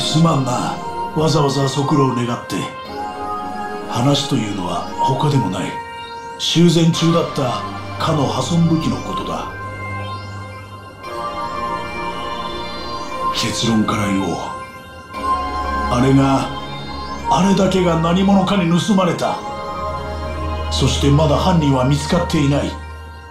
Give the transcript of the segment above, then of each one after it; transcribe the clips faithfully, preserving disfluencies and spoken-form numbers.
すまんな、わざわざ足労を願って。話というのは他でもない、修繕中だったかの破損武器のことだ。結論から言おう。あれがあれだけが何者かに盗まれた。そしてまだ犯人は見つかっていない。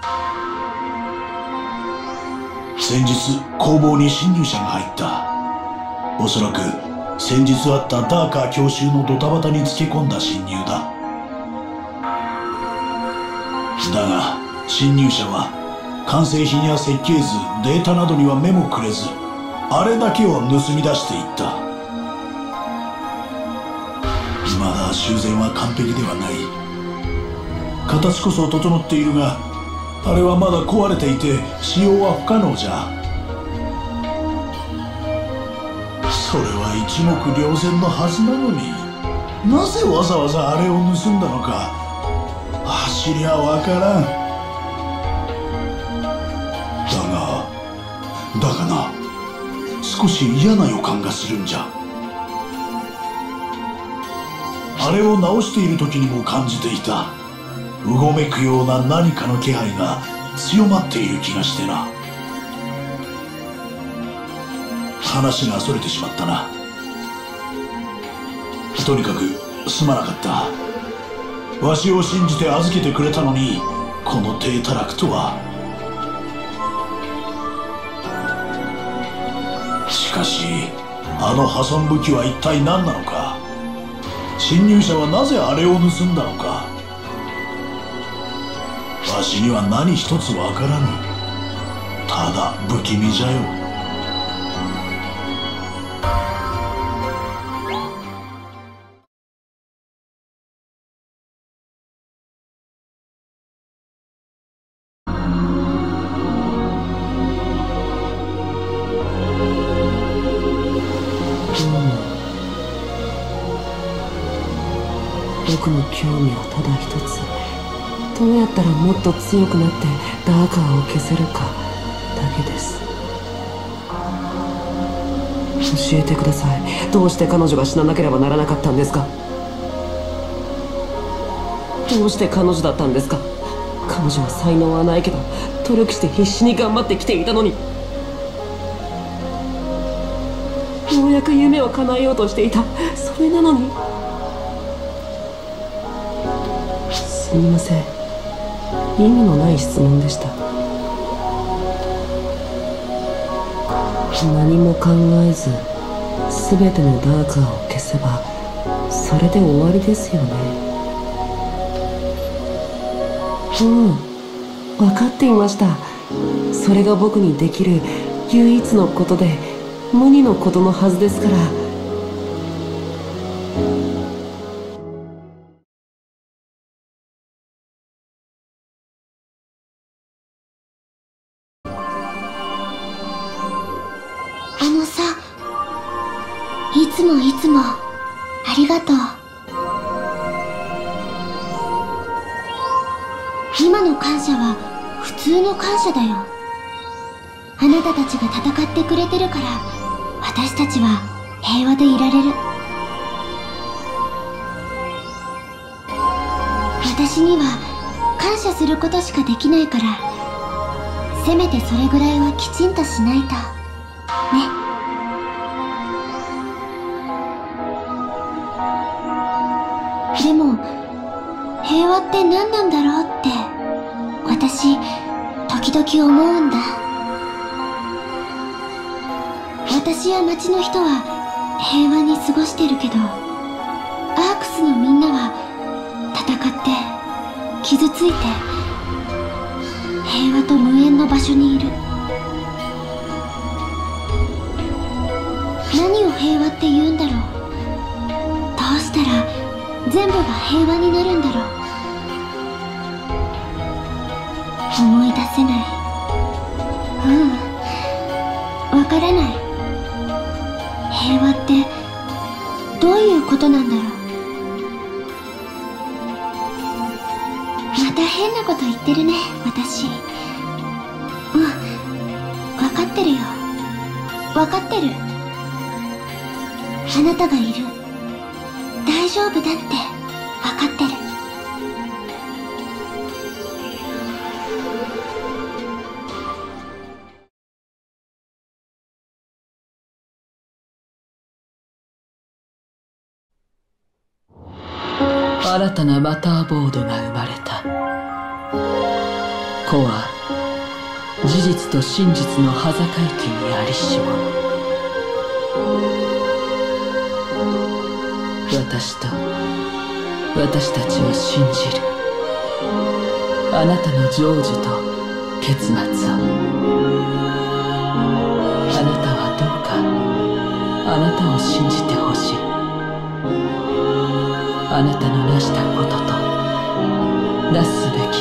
先日工房に侵入者が入った。おそらく先日あったダーカー教習のドタバタにつけ込んだ侵入だ。だが侵入者は完成品や設計図、データなどには目もくれず、あれだけを盗み出していった。まだ修繕は完璧ではない。形こそ整っているが、あれはまだ壊れていて使用は不可能じゃ。それは一目瞭然のはずなのに、なぜわざわざあれを盗んだのか、走りゃわからん。だがだがな、少し嫌な予感がするんじゃ。あれを直している時にも感じていた。うごめくような何かの気配が強まっている気がしてな。話がそれてしまったな。とにかくすまなかった。わしを信じて預けてくれたのに、この低たらくとは。しかしあの破損武器は一体何なのか。侵入者はなぜあれを盗んだのか。わしには何一つわからぬ。ただ不気味じゃよ。 僕の興味はただ一つ。どうやったらもっと強くなってダーカーを消せるかだけです。教えてください。どうして彼女が死ななければならなかったんですか。どうして彼女だったんですか。彼女は才能はないけど努力して必死に頑張ってきていたのに、ようやく夢を叶えようとしていた。それなのに。すみません、意味のない質問でした。何も考えず全てのダーカーを消せばそれで終わりですよね。うん、分かっていました。それが僕にできる唯一のことで無二のことのはずですから。 あのさ、いつもいつもありがとう。今の感謝は普通の感謝だよ。あなたたちが戦ってくれてるから私たちは平和でいられる。私には感謝することしかできないから、せめてそれぐらいはきちんとしないとね。でも平和って何なんだろうって私時々思うんだ。私や町の人は平和に過ごしてるけど、アークスのみんなは戦って傷ついて平和と無縁の場所にいる。何を平和って言うんだろう。どうしたら全部が平和になるんだろう。思い出せない。うん、わからない。平和ってどういうことなんだろう。また変なこと言ってるね、私。うん、わかってるよ。わかってる。 あなたがいる。大丈夫だって分かってる。 新たなマターボードが生まれた。子は事実と真実の端境期にありし者。私と私たちは信じる。あなたの成就と結末を。あなたはどうかあなたを信じてほしい。あなたの成したこととなすべき